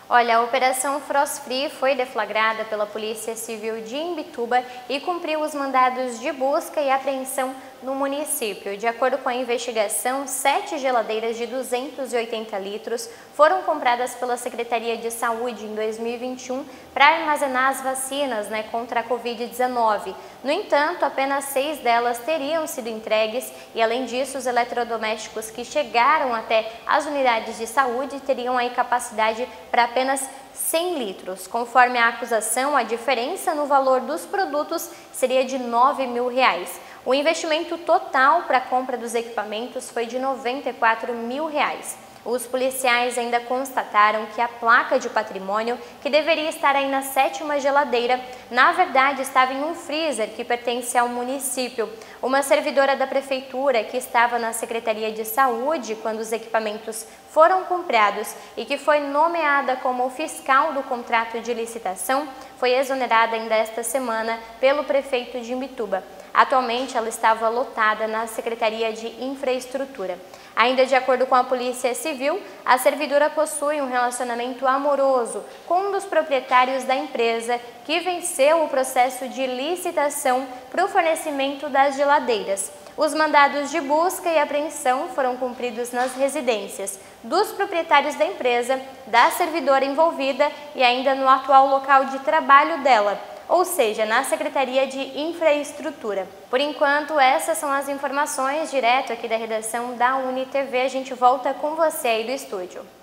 Olha, a Operação Frost Free foi deflagrada pela Polícia Civil de Imbituba e cumpriu os mandados de busca e apreensão no município. De acordo com a investigação, 7 geladeiras de 280 litros foram compradas pela Secretaria de Saúde em 2021 para armazenar as vacinas contra a Covid-19. No entanto, apenas 6 delas teriam sido entregues e, além disso, os eletrodomésticos que chegaram até as unidades de saúde teriam aí capacidade para apenas 100 litros. Conforme a acusação, a diferença no valor dos produtos seria de R$ 9 mil. O investimento total para a compra dos equipamentos foi de R$ 94 mil. Os policiais ainda constataram que a placa de patrimônio, que deveria estar aí na 7ª geladeira, na verdade estava em um freezer que pertence ao município. Uma servidora da prefeitura que estava na Secretaria de Saúde quando os equipamentos foram comprados e que foi nomeada como fiscal do contrato de licitação, foi exonerada ainda esta semana pelo prefeito de Imbituba. Atualmente, ela estava lotada na Secretaria de Infraestrutura. Ainda de acordo com a Polícia Civil, a servidora possui um relacionamento amoroso com um dos proprietários da empresa que venceu o processo de licitação para o fornecimento das geladeiras. Os mandados de busca e apreensão foram cumpridos nas residências dos proprietários da empresa, da servidora envolvida e ainda no atual local de trabalho dela, ou seja, na Secretaria de Infraestrutura. Por enquanto, essas são as informações direto aqui da redação da UniTV. A gente volta com você aí do estúdio.